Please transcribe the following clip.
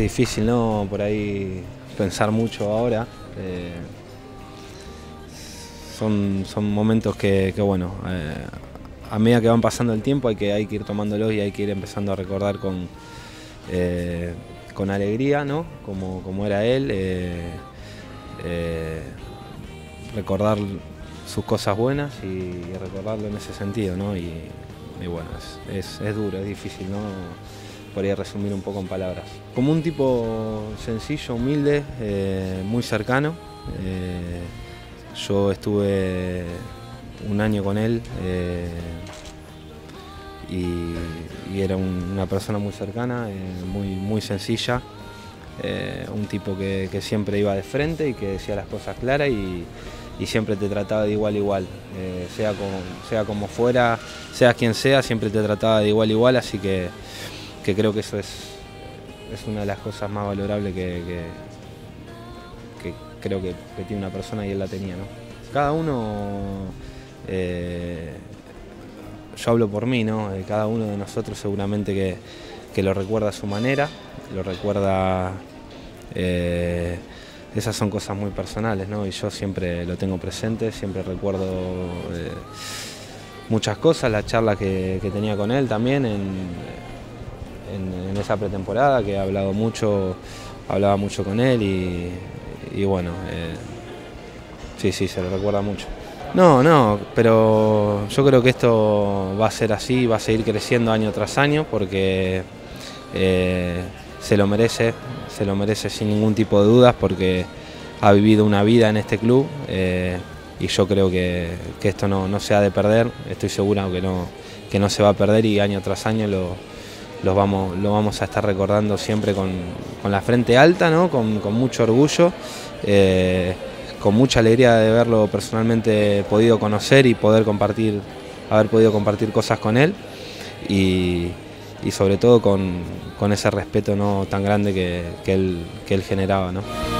difícil, ¿no? Por ahí pensar mucho ahora. Son momentos que bueno, a medida que van pasando el tiempo hay que ir tomándolos y hay que ir empezando a recordar con alegría, ¿no? Como era él, recordar sus cosas buenas y recordarlo en ese sentido, ¿no? Y bueno, es duro, es difícil, ¿no? Podría resumir un poco en palabras. Como un tipo sencillo, humilde, muy cercano. Yo estuve un año con él y era una persona muy cercana, muy sencilla. Un tipo que siempre iba de frente y que decía las cosas claras y siempre te trataba de igual a igual, sea como fuera, seas quien sea, siempre te trataba de igual a igual, así que creo que eso es una de las cosas más valorables que creo que tiene una persona y él la tenía, ¿no? Cada uno, yo hablo por mí, ¿no? Cada uno de nosotros seguramente que lo recuerda a su manera, lo recuerda. Esas son cosas muy personales, ¿no? Y yo siempre lo tengo presente, siempre recuerdo muchas cosas, la charla que tenía con él también en esa pretemporada, que hablaba mucho con él y bueno, sí, se lo recuerda mucho. No, pero yo creo que esto va a ser así, va a seguir creciendo año tras año porque se lo merece sin ningún tipo de dudas porque ha vivido una vida en este club y yo creo que esto no se ha de perder, estoy seguro que no se va a perder y año tras año lo vamos a estar recordando siempre con la frente alta, ¿no? Con mucho orgullo, con mucha alegría de haberlo personalmente podido conocer y haber podido compartir cosas con él y sobre todo con ese respeto, ¿no? Tan grande que él generaba, ¿no?